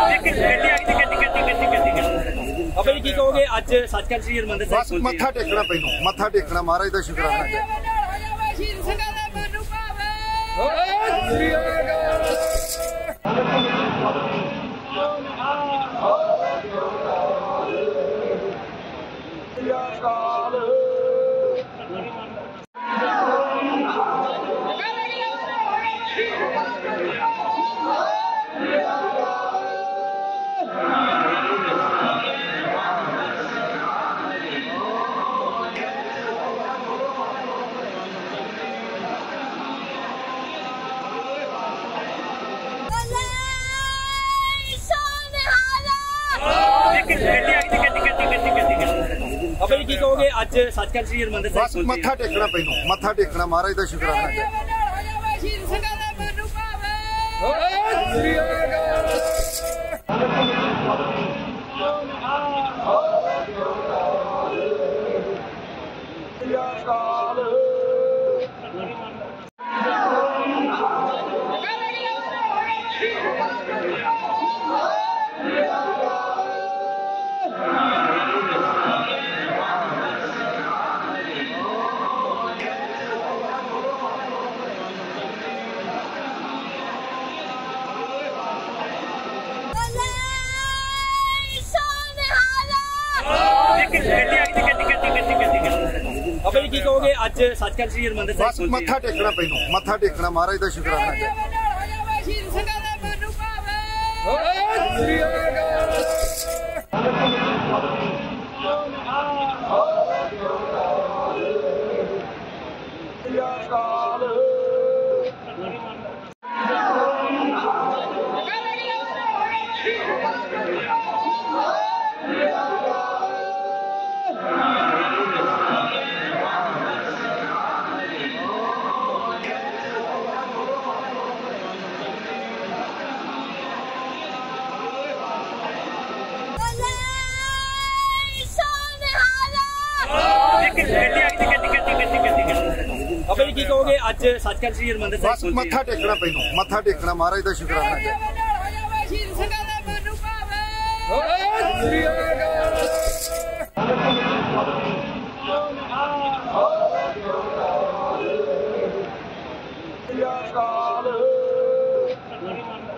ਬਾਬਾ ਜੀ ਕੀ ਕਹੋਗੇ ਅੱਜ ਸੱਚਖੰਡ ਸ੍ਰੀ ਹਰਿਮੰਦਰ ਸਾਹਿਬ ਬਸ ਮੱਥਾ ਟੇਕਣਾ ਪੈਨੂੰ ਮੱਥਾ ਟੇਕਣਾ ਮਹਾਰਾਜ ਦਾ ਸ਼ੁਕਰਾਨਾ ਹੈ। ਬਾਬਾ ਜੀ ਕੀ ਕਹੋਗੇ ਅੱਜ ਸੱਚਖੰਡ ਸ੍ਰੀ ਹਰਿਮੰਦਰ ਸਾਹਿਬ ਬਸ ਮੱਥਾ ਟੇਕਣਾ ਪੈਨੂੰ ਮੱਥਾ ਟੇਕਣਾ ਮਹਾਰਾਜ ਦਾ ਸ਼ੁਕਰਾਨਾ ਹੈ। ਬਾਬਾ ਜੀ ਕੀ ਕਹੋਗੇ ਅੱਜ ਸੱਚਖੰਡ ਸ੍ਰੀ ਹਰਿਮੰਦਰ ਸਾਹਿਬ ਬਸ ਮੱਥਾ ਟੇਕਣਾ ਪੈਨੂੰ ਮੱਥਾ ਟੇਕਣਾ ਮਹਾਰਾਜ ਦਾ ਸ਼ੁਕਰਾਨਾ ਹੈ। ਬਾਬਾ ਜੀ ਕੀ ਕਹੋਗੇ ਅੱਜ ਸੱਚਖੰਡ ਸ੍ਰੀ ਹਰਿਮੰਦਰ ਸਾਹਿਬ ਬਸ ਮੱਥਾ ਟੇਕਣਾ ਪੈਨੂੰ ਮੱਥਾ ਟੇਕਣਾ ਮਹਾਰਾਜ ਦਾ ਸ਼ੁਕਰਾਨਾ ਹੈ। ਕਾਲ